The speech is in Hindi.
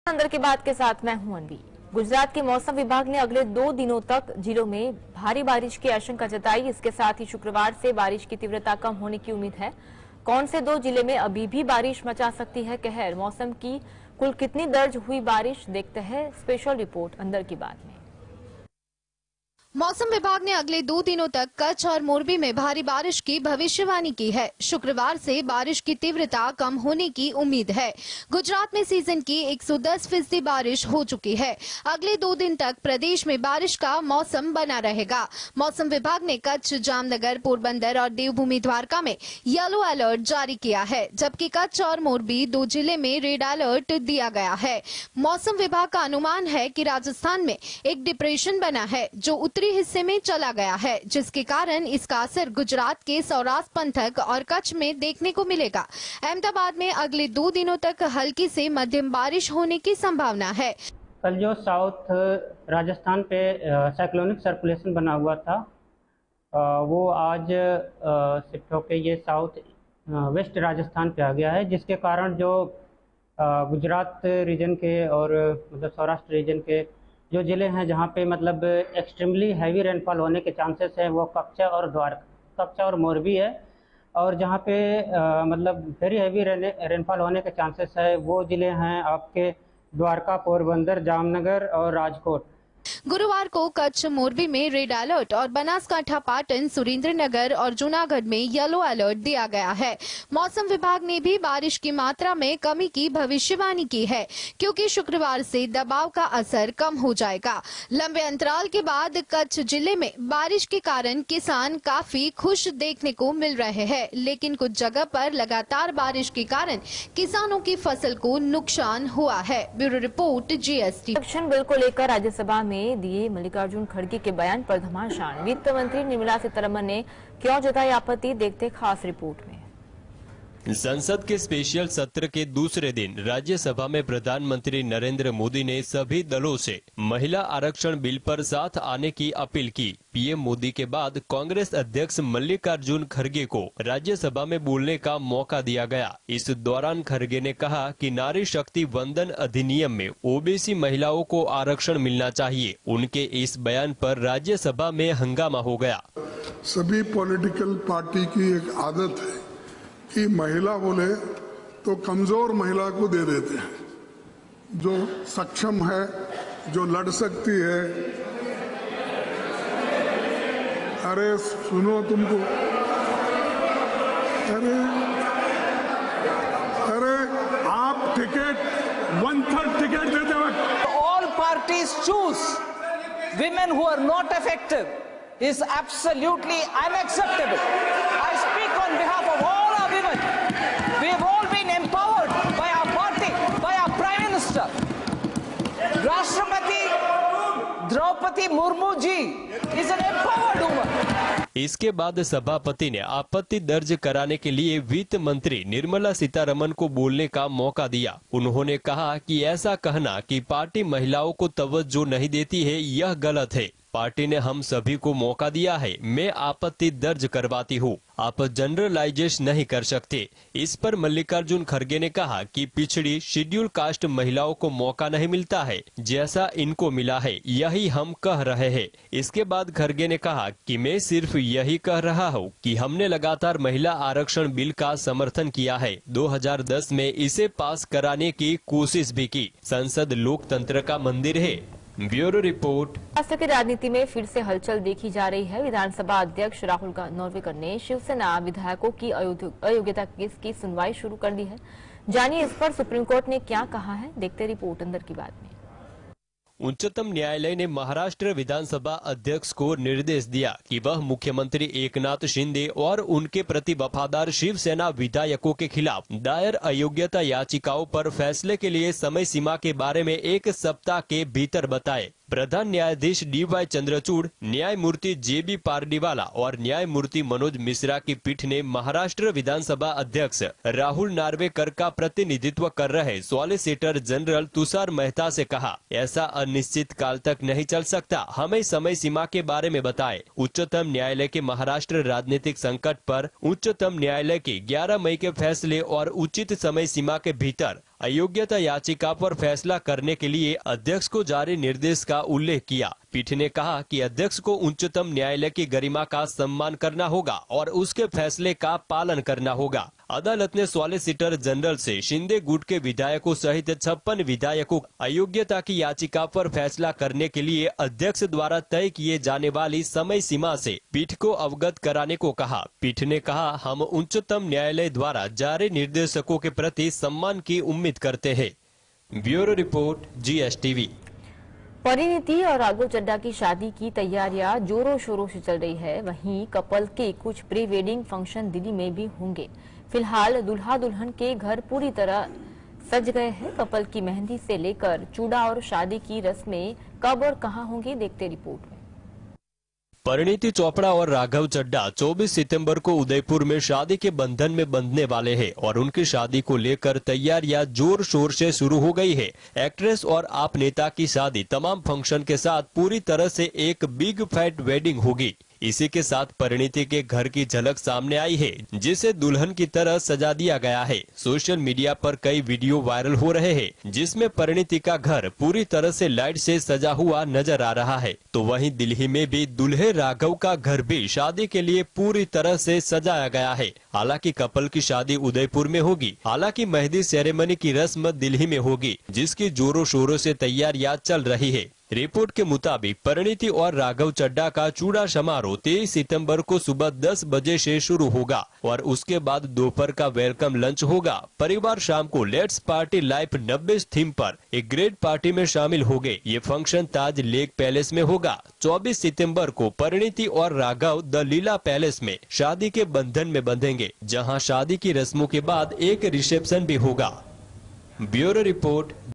अंदर की बात के साथ मैं हूं अनवी। गुजरात के मौसम विभाग ने अगले 2 दिनों तक जिलों में भारी बारिश की आशंका जताई। इसके साथ ही शुक्रवार से बारिश की तीव्रता कम होने की उम्मीद है। कौन से 2 जिले में अभी भी बारिश मचा सकती है कहर, मौसम की कुल कितनी दर्ज हुई बारिश, देखते हैं स्पेशल रिपोर्ट अंदर की बात में। मौसम विभाग ने अगले 2 दिनों तक कच्छ और मोरबी में भारी बारिश की भविष्यवाणी की है। शुक्रवार से बारिश की तीव्रता कम होने की उम्मीद है। गुजरात में सीजन की 110% बारिश हो चुकी है। अगले 2 दिन तक प्रदेश में बारिश का मौसम बना रहेगा। मौसम विभाग ने कच्छ, जामनगर, पोरबंदर और देवभूमि द्वारका में येलो अलर्ट जारी किया है, जबकि कच्छ और मोरबी 2 जिले में रेड अलर्ट दिया गया है। मौसम विभाग का अनुमान है कि राजस्थान में एक डिप्रेशन बना है जो उत्तरी हिस्से में चला गया है, जिसके कारण इसका असर गुजरात के सौराष्ट्र पंथक और कच्छ में देखने को मिलेगा। अहमदाबाद में अगले 2 दिनों तक हल्की से मध्यम बारिश होने की संभावना है। कल जो साउथ राजस्थान पे साइक्लोनिक सर्कुलेशन बना हुआ था, वो आज शिफ्ट होके ये साउथ वेस्ट राजस्थान पे आ गया है, जिसके कारण जो गुजरात रीजन के और मतलब सौराष्ट्र रीजन के जो ज़िले हैं जहाँ पे मतलब एक्सट्रीमली हैवी रेनफॉल होने के चांसेस है, वो कच्छ और मोरबी है। और जहाँ पे मतलब वेरी हैवी रेनफॉल होने के चांसेस है, वो ज़िले हैं आपके द्वारका, पोरबंदर, जामनगर और राजकोट। गुरुवार को कच्छ, मोरबी में रेड अलर्ट और बनासकांठा, पाटन, सुरेंद्रनगर और जूनागढ़ में येलो अलर्ट दिया गया है। मौसम विभाग ने भी बारिश की मात्रा में कमी की भविष्यवाणी की है, क्योंकि शुक्रवार से दबाव का असर कम हो जाएगा। लंबे अंतराल के बाद कच्छ जिले में बारिश के कारण किसान काफी खुश देखने को मिल रहे हैं, लेकिन कुछ जगह पर लगातार बारिश के कारण किसानों की फसल को नुकसान हुआ है। Bureau report, GST. आरक्षण बिल को लेकर राज्यसभा में दिए मल्लिकार्जुन खड़गे के बयान पर घमासान। वित्त मंत्री निर्मला सीतारमण ने क्यों जताई आपत्ति, देखते खास रिपोर्ट में। संसद के स्पेशल सत्र के दूसरे दिन राज्यसभा में प्रधानमंत्री नरेंद्र मोदी ने सभी दलों से महिला आरक्षण बिल पर साथ आने की अपील की। पीएम मोदी के बाद कांग्रेस अध्यक्ष मल्लिकार्जुन खड़गे को राज्यसभा में बोलने का मौका दिया गया। इस दौरान खड़गे ने कहा कि नारी शक्ति वंदन अधिनियम में ओबीसी महिलाओं को आरक्षण मिलना चाहिए। उनके इस बयान पर राज्यसभा में हंगामा हो गया। सभी पॉलिटिकल पार्टी की एक आदत है कि महिला बोले तो कमजोर महिला को दे देते हैं, जो सक्षम है, जो लड़ सकती है। अरे सुनो, तुमको अरे आप टिकट 1/3 टिकट देते वक्त all parties choose women who are not effective is absolutely unacceptable. I speak on behalf of all our women. We have all been empowered by our party, by our Prime Minister. Rashtrapati Draupadi Murmu ji is an empowered woman. इसके बाद सभापति ने आपत्ति दर्ज कराने के लिए वित्त मंत्री निर्मला सीतारमण को बोलने का मौका दिया। उन्होंने कहा कि ऐसा कहना कि पार्टी महिलाओं को तवज्जो नहीं देती है, यह गलत है। पार्टी ने हम सभी को मौका दिया है, मैं आपत्ति दर्ज करवाती हूँ। आप जनरलाइजेशन नहीं कर सकते। इस पर मल्लिकार्जुन खड़गे ने कहा कि पिछड़ी शेड्यूल कास्ट महिलाओं को मौका नहीं मिलता है जैसा इनको मिला है, यही हम कह रहे हैं। इसके बाद खड़गे ने कहा कि मैं सिर्फ यही कह रहा हूँ कि हमने लगातार महिला आरक्षण बिल का समर्थन किया है। 2010 में इसे पास कराने की कोशिश भी की। संसद लोकतंत्र का मंदिर है। Bureau report. महाराष्ट्र की राजनीति में फिर से हलचल देखी जा रही है। विधानसभा अध्यक्ष राहुल नोरवेकर ने शिवसेना विधायकों की अयोग्यता केस की सुनवाई शुरू कर दी है। जानिए इस पर सुप्रीम कोर्ट ने क्या कहा है, देखते रिपोर्ट अंदर की बात में। उच्चतम न्यायालय ने महाराष्ट्र विधानसभा अध्यक्ष को निर्देश दिया कि वह मुख्यमंत्री एकनाथ शिंदे और उनके प्रति वफादार शिवसेना विधायकों के खिलाफ दायर अयोग्यता याचिकाओं पर फैसले के लिए समय सीमा के बारे में 1 सप्ताह के भीतर बताए। प्रधान न्यायाधीश DY चंद्रचूड़, न्यायमूर्ति JB पारडीवाला और न्यायमूर्ति मनोज मिश्रा की पीठ ने महाराष्ट्र विधानसभा अध्यक्ष राहुल नार्वेकर का प्रतिनिधित्व कर रहे सॉलिसिटर जनरल तुषार मेहता से कहा, ऐसा अनिश्चित काल तक नहीं चल सकता, हमें समय सीमा के बारे में बताएं। उच्चतम न्यायालय के महाराष्ट्र राजनीतिक संकट पर उच्चतम न्यायालय के 11 मई के फैसले और उचित समय सीमा के भीतर अयोग्यता याचिका पर फैसला करने के लिए अध्यक्ष को जारी निर्देश का उल्लेख किया। पीठ ने कहा कि अध्यक्ष को उच्चतम न्यायालय की गरिमा का सम्मान करना होगा और उसके फैसले का पालन करना होगा। अदालत ने सॉलिसिटर जनरल से शिंदे गुट के विधायकों सहित 56 विधायकों अयोग्यता की याचिका पर फैसला करने के लिए अध्यक्ष द्वारा तय किए जाने वाली समय सीमा से पीठ को अवगत कराने को कहा। पीठ ने कहा, हम उच्चतम न्यायालय द्वारा जारी निर्देशकों के प्रति सम्मान की उम्मीद करते हैं। Bureau report, GSTV। परिणीति और राघव चड्ढा की शादी की तैयारियां जोरों शोरों से चल रही है। वहीं कपल के कुछ प्री वेडिंग फंक्शन दिल्ली में भी होंगे। फिलहाल दूल्हा दुल्हन के घर पूरी तरह सज गए हैं। कपल की मेहंदी से लेकर चूड़ा और शादी की रस्में कब और कहां होंगी, देखते रिपोर्ट में। परिणीति चोपड़ा और राघव चड्ढा 24 सितंबर को उदयपुर में शादी के बंधन में बंधने वाले हैं और उनकी शादी को लेकर तैयारियां जोर शोर से शुरू हो गई है। एक्ट्रेस और आप नेता की शादी तमाम फंक्शन के साथ पूरी तरह से एक बिग फैट वेडिंग होगी। इसी के साथ परिणीति के घर की झलक सामने आई है, जिसे दुल्हन की तरह सजा दिया गया है। सोशल मीडिया पर कई वीडियो वायरल हो रहे हैं, जिसमें परिणीति का घर पूरी तरह से लाइट से सजा हुआ नजर आ रहा है। तो वहीं दिल्ली में भी दूल्हे राघव का घर भी शादी के लिए पूरी तरह से सजाया गया है। हालांकि कपल की शादी उदयपुर में होगी। हालांकि मेहंदी सेरेमनी की रस्म दिल्ली में होगी, जिसकी जोरों शोरों से तैयारियां चल रही है। रिपोर्ट के मुताबिक परिणीति और राघव चड्ढा का चूड़ा समारोह 23 सितंबर को सुबह 10 बजे से शुरू होगा और उसके बाद दोपहर का वेलकम लंच होगा। परिवार शाम को लेट्स पार्टी लाइफ 90 थीम पर एक ग्रेट पार्टी में शामिल होंगे। ये फंक्शन ताज लेक पैलेस में होगा। 24 सितंबर को परिणीति और राघव द लीला पैलेस में शादी के बंधन में बंधेंगे, जहां शादी की रस्मों के बाद एक रिसेप्शन भी होगा। Bureau report.